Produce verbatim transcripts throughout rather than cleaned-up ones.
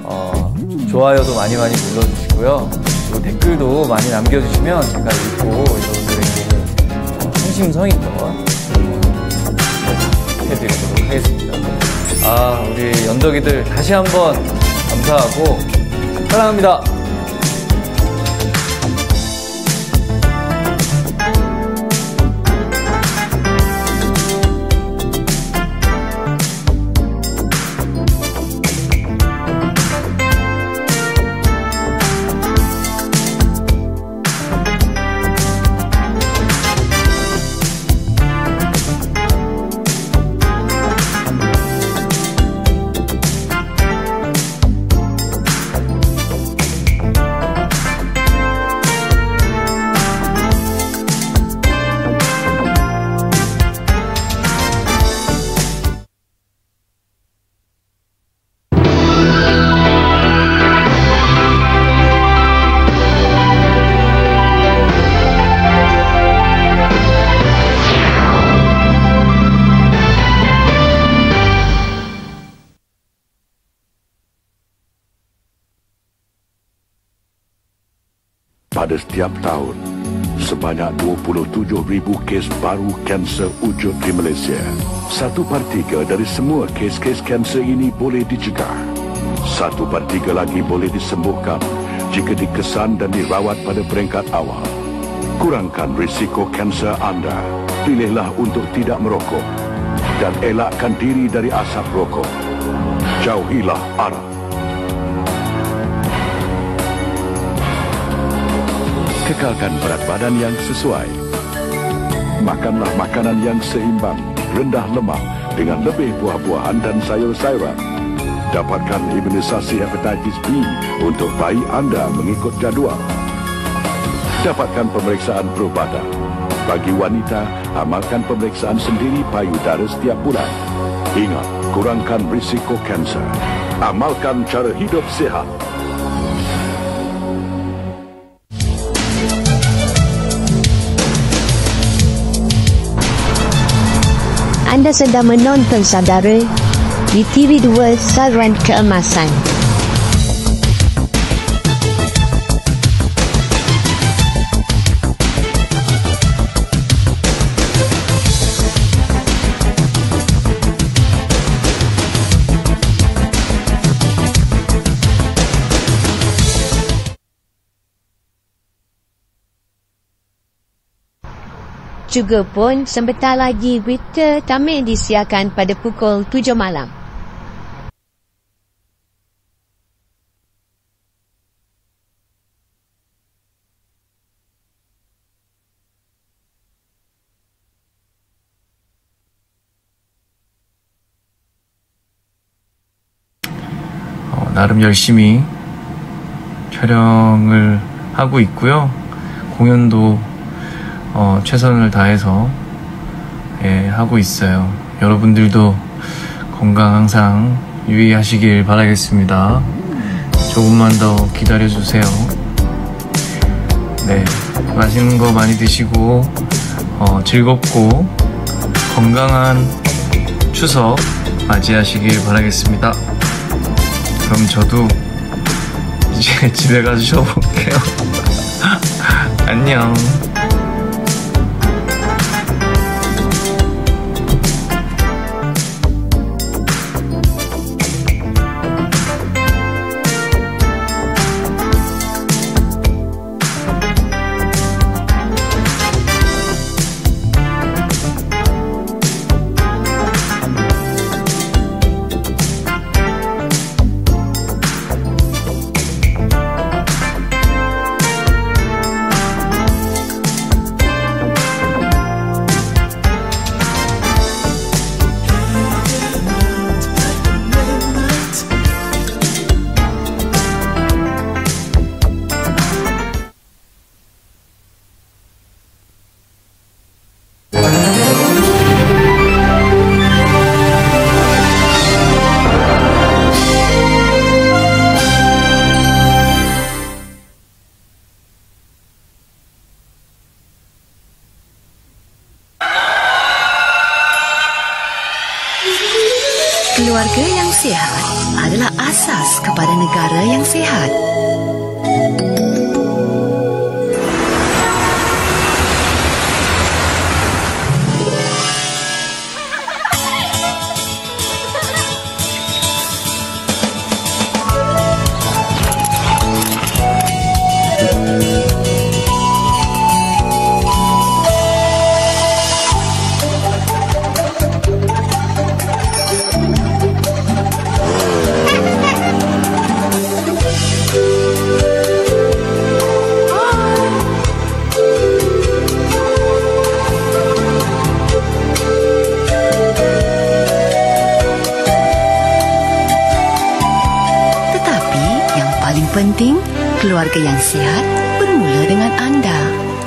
어, 좋아요도 많이 많이 눌러주시고요. 그리고 댓글도 많이 남겨주시면 제가 읽고 여러분들에게 어, 성심성의껏 해드리도록 하겠습니다. 아, 우리 연덕이들 다시 한번 감사하고 사랑합니다. Pada setiap tahun, sebanyak dua puluh tujuh ribu kes baru kanser wujud di Malaysia. Satu per tiga dari semua kes-kes kanser ini boleh dicegah. Satu per tiga lagi boleh disembuhkan jika dikesan dan dirawat pada peringkat awal. Kurangkan risiko kanser anda. Pilihlah untuk tidak merokok dan elakkan diri dari asap rokok. Jauhilah arak. Kekalkan berat badan yang sesuai. Makanlah makanan yang seimbang, rendah lemak dengan lebih buah-buahan dan sayur-sayuran. Dapatkan imunisasi hepatitis B untuk bayi anda mengikut jadual. Dapatkan pemeriksaan probada. Bagi wanita, amalkan pemeriksaan sendiri payudara setiap bulan. Ingat, kurangkan risiko kanser. Amalkan cara hidup sihat. Anda sedang menonton saudara di T V dua Saluran Keemasan. Juga pun sebentar lagi berita tamat disiarkan pada pukul tujuh malam. 어, 나름 열심히 촬영을 하고 있고요. 공연도 어, 최선을 다해서 예, 하고 있어요. 여러분들도 건강 항상 유의하시길 바라겠습니다. 조금만 더 기다려주세요. 네, 맛있는 거 많이 드시고 어, 즐겁고 건강한 추석 맞이하시길 바라겠습니다. 그럼 저도 이제 집에 가서 쉬어볼게요. 안녕. sihat adalah asas kepada negara yang sihat. Penting, keluarga yang sihat bermula dengan anda.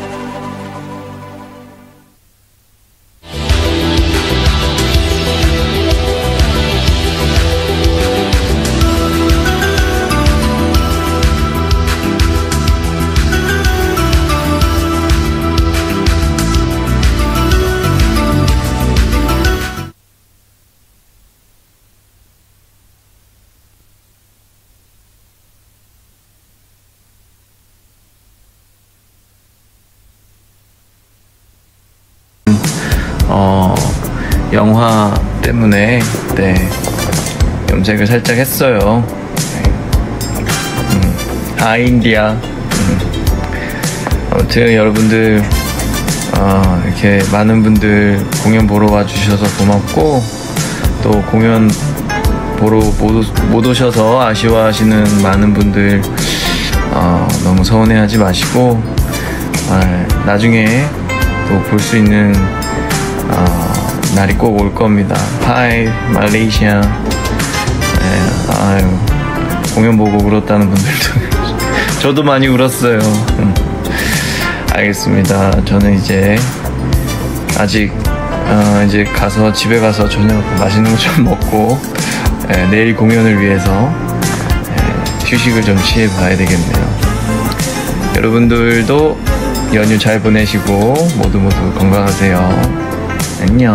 어, 영화 때문에 네, 염색을 살짝 했어요. 네. 음, 아인디아. 음. 아무튼 여러분들 어, 이렇게 많은 분들 공연 보러 와주셔서 고맙고, 또 공연 보러 못, 못 오셔서 아쉬워하시는 많은 분들 어, 너무 서운해하지 마시고, 어, 나중에 또 볼 수 있는 어, 날이 꼭 올 겁니다. 하이 말레이시아. 네, 아유, 공연 보고 울었다는 분들도 저도 많이 울었어요. 음. 알겠습니다. 저는 이제 아직 어, 이제 가서 집에 가서 저녁 맛있는 거 좀 먹고 예, 내일 공연을 위해서 예, 휴식을 좀 취해 봐야 되겠네요. 여러분들도 연휴 잘 보내시고 모두 모두 건강하세요. 안녕.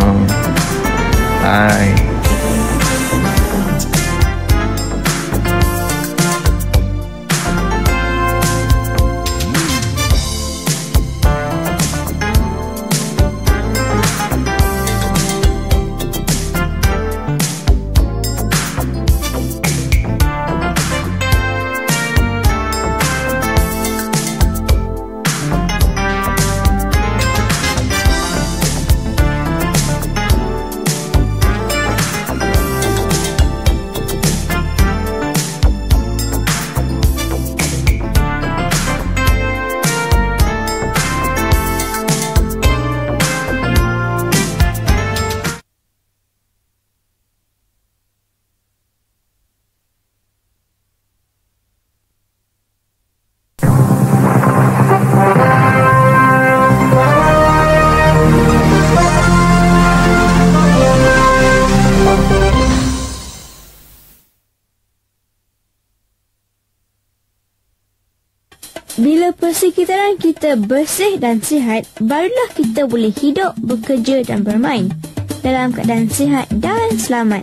바이. Bila persekitaran kita bersih dan sihat, barulah kita boleh hidup, bekerja dan bermain dalam keadaan sihat dan selamat.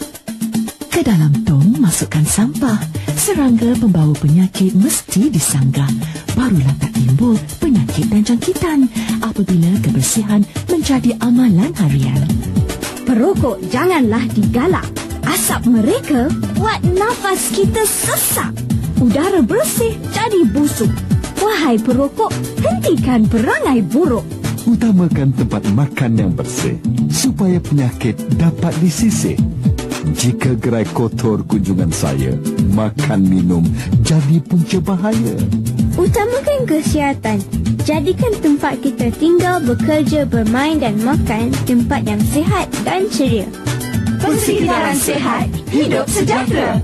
Ke dalam tong masukkan sampah. Serangga pembawa penyakit mesti disanggah. Barulah tak timbul penyakit dan jangkitan apabila kebersihan menjadi amalan harian. Perokok janganlah digalak. Asap mereka buat nafas kita sesak. Udara bersih jadi busuk. Wahai perokok, hentikan perangai buruk. Utamakan tempat makan yang bersih supaya penyakit dapat disisih. Jika gerai kotor kunjungan saya, makan minum jadi punca bahaya. Utamakan kesihatan. Jadikan tempat kita tinggal, bekerja, bermain dan makan tempat yang sihat dan ceria. Persekitaran sihat, hidup sejahtera.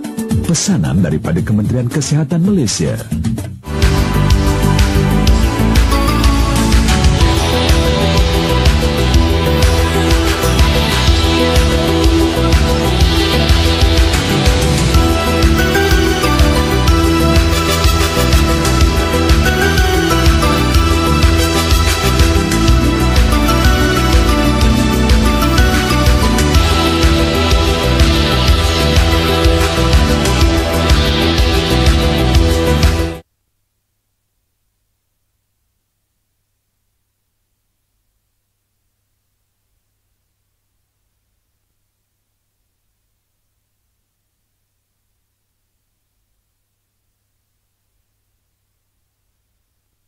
Pesanan daripada Kementerian Kesihatan Malaysia.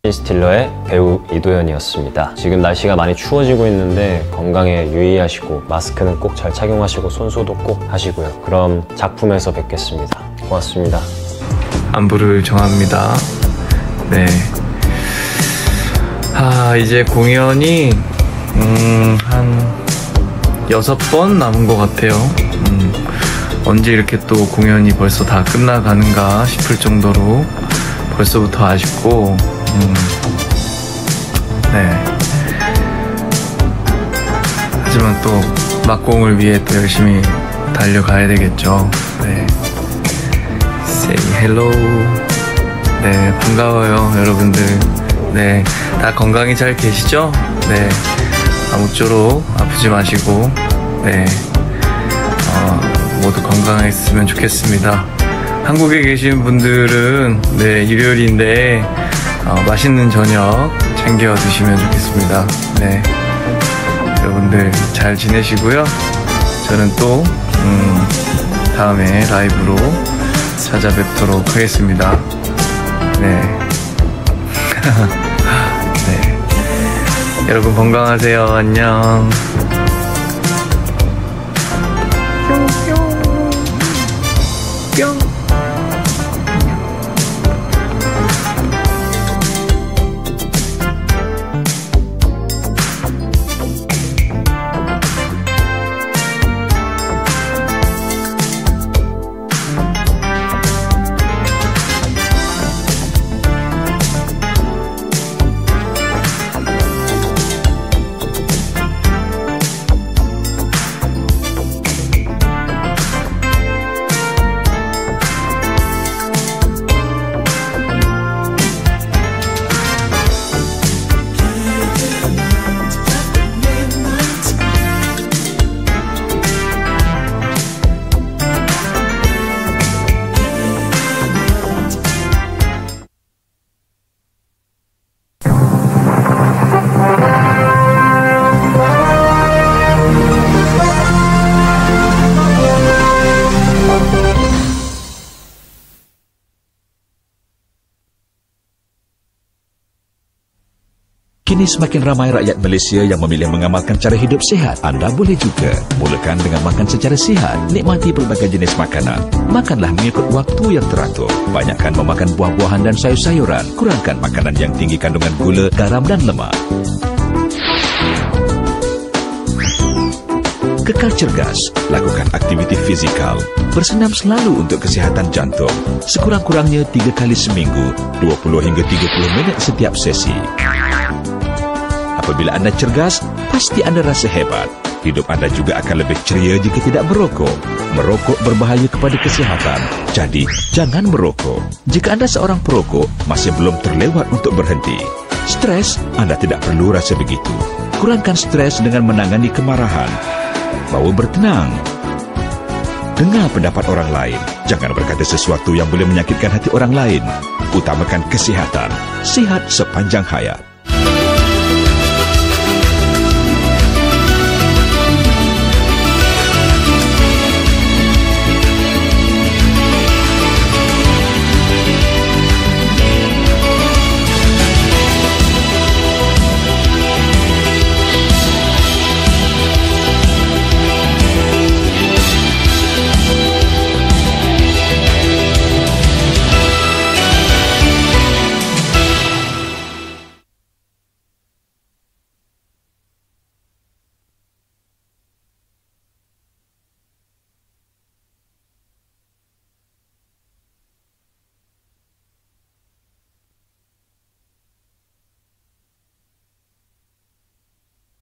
스틸러의 배우 이도현이었습니다. 지금 날씨가 많이 추워지고 있는데 건강에 유의하시고 마스크는 꼭 잘 착용하시고 손소독 꼭 하시고요. 그럼 작품에서 뵙겠습니다. 고맙습니다. 안부를 정합니다. 네. 아, 이제 공연이 음, 한 여섯 번 남은 것 같아요. 음, 언제 이렇게 또 공연이 벌써 다 끝나가는가 싶을 정도로 벌써부터 아쉽고, 음, 네. 하지만 또 막공을 위해 또 열심히 달려가야 되겠죠. 네. Say hello. 네, 반가워요, 여러분들. 네, 다 건강히 잘 계시죠? 네, 아무쪼록 아프지 마시고, 네, 어, 모두 건강했으면 좋겠습니다. 한국에 계신 분들은 네, 일요일인데 어, 맛있는 저녁 챙겨 드시면 좋겠습니다. 네, 여러분들 잘 지내시고요. 저는 또 음, 다음에 라이브로 찾아뵙도록 하겠습니다. 네. 네. 여러분 건강하세요. 안녕. 뿅. 뿅. Kini semakin ramai rakyat Malaysia yang memilih mengamalkan cara hidup sihat. Anda boleh juga mulakan dengan makan secara sihat. Nikmati pelbagai jenis makanan. Makanlah mengikut waktu yang teratur. Banyakkan memakan buah-buahan dan sayur-sayuran. Kurangkan makanan yang tinggi kandungan gula, garam dan lemak. Kekal cergas. Lakukan aktiviti fizikal. Bersenam selalu untuk kesihatan jantung. Sekurang-kurangnya tiga kali seminggu, dua puluh hingga tiga puluh minit setiap sesi. Apabila anda cergas, pasti anda rasa hebat. Hidup anda juga akan lebih ceria jika tidak merokok. Merokok berbahaya kepada kesihatan, jadi jangan merokok. Jika anda seorang perokok, masih belum terlewat untuk berhenti. Stres, anda tidak perlu rasa begitu. Kurangkan stres dengan menangani kemarahan. Bawa bertenang. Dengar pendapat orang lain. Jangan berkata sesuatu yang boleh menyakitkan hati orang lain. Utamakan kesihatan. Sihat sepanjang hayat.